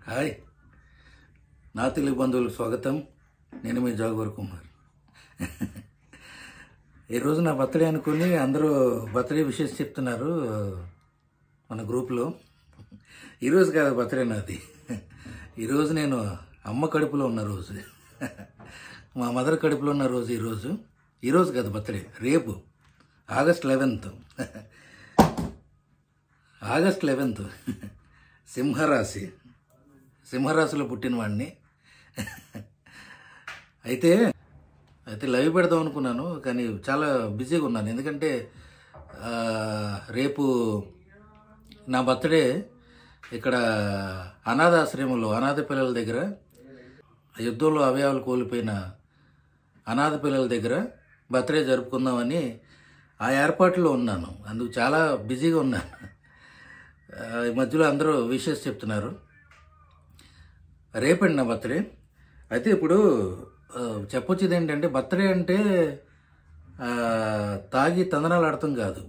Hi, నా తెలుగు బంధువులకు స్వాగతం. నేను మీ జాగూర్ కుమార్. ఈరోజు నా బర్త్డే అనుకుని అందరూ బర్త్డే విషెస్ చెప్తున్నారు మన గ్రూప్లో. ఈరోజు కాదు బర్త్డే నాది, ఈరోజు నేను అమ్మ కడుపులో ఉన్న రోజు, మా మదర్ కడుపులో ఉన్న రోజు ఈరోజు కాదు బర్త్డే, రేపు ఆగస్ట్ 11th. ఆగస్ట్ 11th సింహరాశిలో పుట్టిన వాడిని. అయితే లైవ్ పెడదాం అనుకున్నాను, కానీ చాలా బిజీగా ఉన్నాను. ఎందుకంటే రేపు నా బర్త్డే ఇక్కడ అనాథాశ్రమంలో అనాథ పిల్లల దగ్గర, యుద్ధంలో అవయవాలు కోల్పోయిన అనాథ పిల్లల దగ్గర బర్త్డే జరుపుకుందామని ఆ ఏర్పాట్లో ఉన్నాను. అందుకు చాలా బిజీగా ఉన్నాను. ఈ మధ్యలో అందరూ విషెస్ చెప్తున్నారు. రేపండి నా బర్త్డే. అయితే ఇప్పుడు చెప్పొచ్చేది ఏంటంటే, బర్త్డే అంటే తాగి తందనాలు ఆడటం కాదు.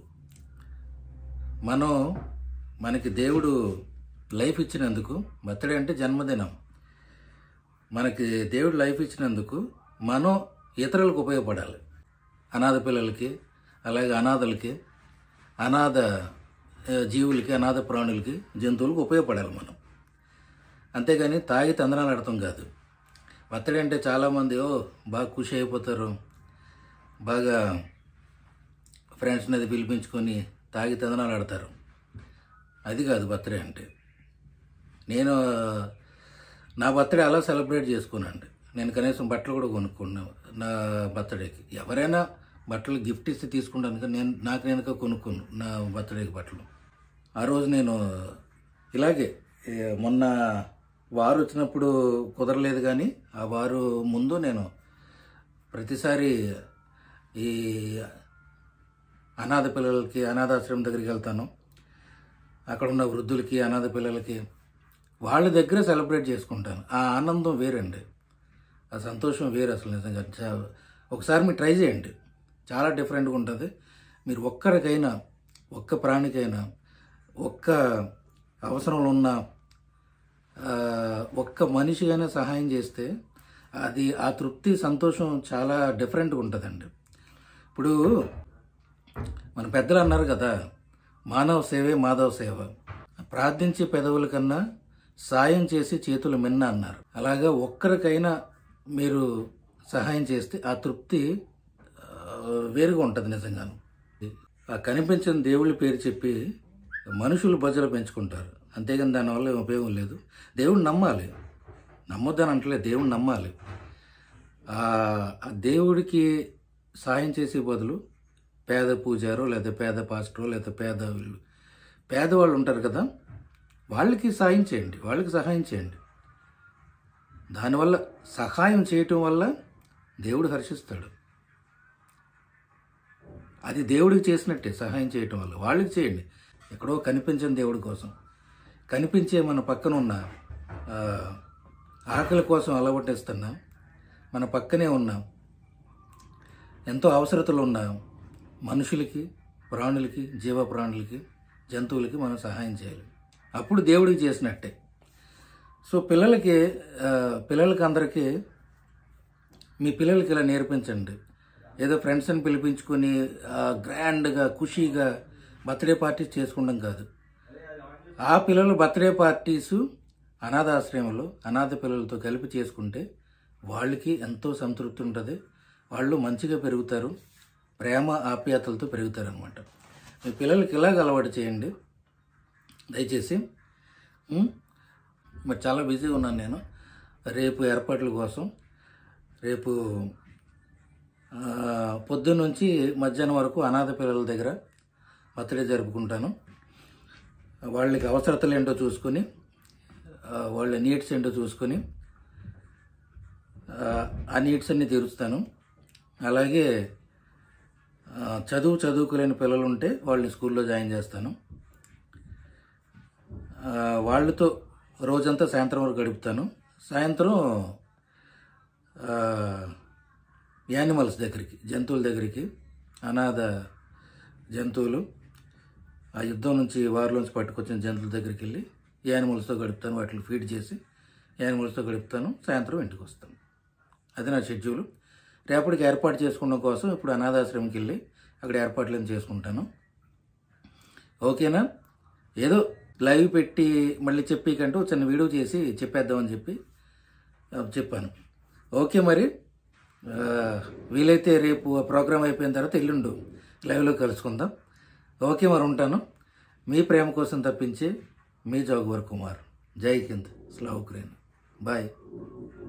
మనకి దేవుడు లైఫ్ ఇచ్చినందుకు, బర్త్డే అంటే జన్మదినం, మనకి దేవుడు లైఫ్ ఇచ్చినందుకు మనం ఇతరులకు ఉపయోగపడాలి. అనాథ పిల్లలకి, అలాగే అనాథలకి, అనాథ జీవులకి, అనాథ ప్రాణులకి, జంతువులకు ఉపయోగపడాలి మనం. అంతేగాని తాగి తందనాలు ఆడటం కాదు. బర్త్డే అంటే చాలామంది బాగా ఖుషి అయిపోతారు, బాగా ఫ్రెండ్స్ని అది పిలిపించుకొని తాగి తందనాలు ఆడతారు. అది కాదు బర్త్డే అంటే. నేను నా బర్త్డే అలా సెలబ్రేట్ చేసుకున్నాను. నేను కనీసం బట్టలు కూడా కొనుక్కున్నాను నా బర్త్డేకి. ఎవరైనా బట్టలు గిఫ్ట్ ఇస్తే తీసుకుంటాను, కానీ నాకు నేను కొనుక్కున్నాను నా బర్త్డేకి బట్టలు. ఆ రోజు నేను ఇలాగే, మొన్న వారు వచ్చినప్పుడు కుదరలేదు, కానీ ఆ వారు ముందు నేను ప్రతిసారి ఈ అనాథ పిల్లలకి, అనాథాశ్రమం దగ్గరికి వెళ్తాను. అక్కడ ఉన్న వృద్ధులకి, అనాథ పిల్లలకి, వాళ్ళ దగ్గర సెలబ్రేట్ చేసుకుంటాను. ఆ ఆనందం వేరండి, ఆ సంతోషం వేరు అసలు. నిజంగా ఒకసారి మీరు ట్రై చేయండి, చాలా డిఫరెంట్గా ఉంటుంది. మీరు ఒక్కరికైనా, ఒక్క ప్రాణికైనా, ఒక్క అవసరంలో ఉన్న ఒక్క మనిషిగానే సహాయం చేస్తే అది ఆ తృప్తి, సంతోషం చాలా డిఫరెంట్గా ఉంటుందండి. ఇప్పుడు మన పెద్దలు అన్నారు కదా, మానవ సేవే మాధవ సేవ, ప్రార్థించే పెదవుల కన్నా సాయం చేసి చేతులు మిన్న అన్నారు. అలాగా ఒక్కరికైనా మీరు సహాయం చేస్తే ఆ తృప్తి వేరుగా ఉంటుంది నిజంగాను. ఆ కనిపించిన దేవుళ్ళ పేరు చెప్పి మనుషులు బజలు పెంచుకుంటారు, అంతేగాని దానివల్ల ఉపయోగం లేదు. దేవుడిని నమ్మాలి, నమ్మొద్దని అంటలే, దేవుడిని నమ్మాలి. ఆ దేవుడికి సాయం చేసే బదులు పేద పూజారో, లేదా పేద పాస్టరో, లేదా పేదవాళ్ళు ఉంటారు కదా, వాళ్ళకి సాయం చేయండి, వాళ్ళకి సహాయం చేయండి. దానివల్ల, సహాయం చేయటం వల్ల దేవుడు హర్షిస్తాడు. అది దేవుడికి చేసినట్టే, సహాయం చేయటం వల్ల వాళ్ళకి చేయండి. ఎక్కడో కనిపించని దేవుడి కోసం, కనిపించే మన పక్కన ఉన్న ఆకలి కోసం అలవటేస్తున్నా, మన పక్కనే ఉన్న ఎంతో అవసరతలు ఉన్న మనుషులకి, ప్రాణులకి, జీవ ప్రాణులకి, జంతువులకి మనం సహాయం చేయాలి. అప్పుడు దేవుడికి చేసినట్టే. సో పిల్లలకి అందరికీ మీ పిల్లలకి ఇలా నేర్పించండి. ఏదో ఫ్రెండ్స్ని పిలిపించుకొని గ్రాండ్గా, ఖుషీగా బర్త్డే పార్టీస్ చేసుకుంటాం కాదు. ఆ పిల్లలు బర్త్డే పార్టీసు అనాథాశ్రయంలో అనాథ పిల్లలతో కలిపి చేసుకుంటే వాళ్ళకి ఎంతో సంతృప్తి ఉంటుంది. వాళ్ళు మంచిగా పెరుగుతారు, ప్రేమ ఆప్యాయతలతో పెరుగుతారు అనమాట. మీ పిల్లలకి ఇలాగ అలవాటు చేయండి దయచేసి. మరి చాలా బిజీగా ఉన్నాను నేను రేపు ఏర్పాట్ల కోసం. రేపు పొద్దున్న నుంచి మధ్యాహ్నం వరకు అనాథ పిల్లల దగ్గర బర్త్డే జరుపుకుంటాను. వాళ్ళకి అవసరతలు ఏంటో చూసుకొని, వాళ్ళ నీడ్స్ ఏంటో చూసుకొని ఆ నీడ్స్ అన్నీ తీరుస్తాను. అలాగే చదువుకోలేని పిల్లలు ఉంటే వాళ్ళని స్కూల్లో జాయిన్ చేస్తాను. వాళ్ళతో రోజంతా సాయంత్రం వరకు గడుపుతాను. సాయంత్రం యానిమల్స్ దగ్గరికి, జంతువుల దగ్గరికి, అనాథ జంతువులు, ఆ యుద్ధం నుంచి, వారిలోంచి పట్టుకొచ్చిన జంతువుల దగ్గరికి వెళ్ళి యానిమల్స్తో గడుపుతాను, వాటిని ఫీడ్ చేసి యానిమల్స్తో గడుపుతాను, సాయంత్రం ఇంటికి వస్తాను. అది నా షెడ్యూల్. రేపటికి ఏర్పాటు చేసుకోవడం కోసం ఇప్పుడు అనాథాశ్రమంకి వెళ్ళి అక్కడ ఏర్పాట్లను చేసుకుంటాను. ఓకేనా? ఏదో లైవ్ పెట్టి మళ్ళీ చెప్పేకంటూ చిన్న వీడియో చేసి చెప్పేద్దామని చెప్పాను. ఓకే, మరి వీలైతే రేపు ప్రోగ్రామ్ అయిపోయిన తర్వాత ఎల్లుండు లైవ్లో కలుసుకుందాం. ఓకే, మరి ఉంటాను. మీ ప్రేమ కోసం తప్పించి మీ జోగువర్ కుమార్. జై హింద్, స్లావ్ ఉక్రెయిన్. బాయ్.